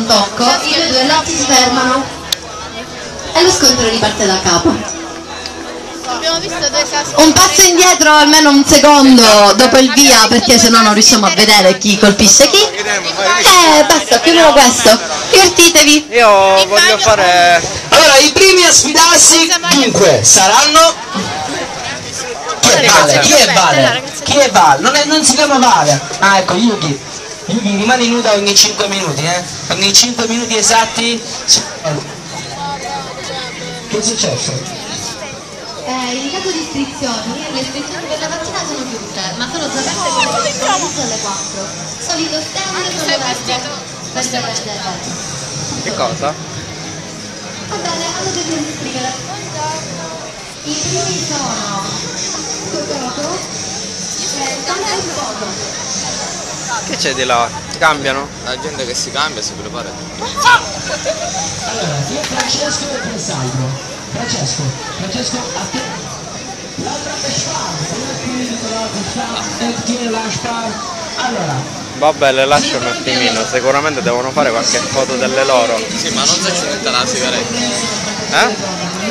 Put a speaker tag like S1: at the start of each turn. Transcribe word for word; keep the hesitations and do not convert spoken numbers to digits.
S1: tocco, i due duellanti si fermano e lo scontro riparte da capo.
S2: Abbiamo visto due casi.
S1: Un passo indietro almeno un secondo dopo il via, perché sennò non riusciamo a vedere chi colpisce chi. Eh, basta, più o meno questo. Divertitevi.
S3: Io voglio fare...
S4: Allora, i primi a sfidarsi dunque saranno... Chi è Vale? Chi è Vale? Chi è Vale? Non, è, non si chiama Vale. Ah, ecco, Yuki. Yuki rimane nuda ogni cinque minuti, eh? Ogni cinque minuti esatti... Che è successo?
S1: Eh, in caso di iscrizioni, le iscrizioni per la mattina sono chiuse, ma sono già aperte per le pomeriggio alle quattro. Solito stand solo verde, verde, verde, verde.
S3: Che cosa?
S1: Va bene, allora dobbiamo iscrivere. I primi sono Cocoto e Santa e Foto.
S3: Che c'è di là? Cambiano?
S5: La gente che si cambia si prepara.
S4: Allora, chi è Francesco e chi è Salvo? Francesco, Francesco a te. L'altra e tiene la spalla. Allora.
S3: Vabbè, le lascio un attimino, sicuramente devono fare qualche foto delle loro.
S5: Sì, ma non si accende la sigaretta.
S3: Eh?